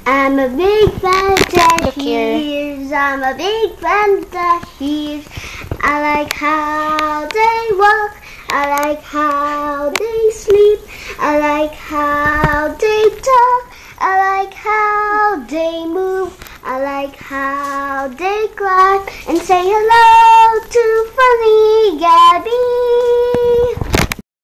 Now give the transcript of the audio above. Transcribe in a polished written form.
I'm a big fan of Tarsiers. I'm a big fan of Tarsiers. I like how they walk. I like how they sleep. I like how they talk. I like how they move. I like how they cry and say hello to funny Gabby.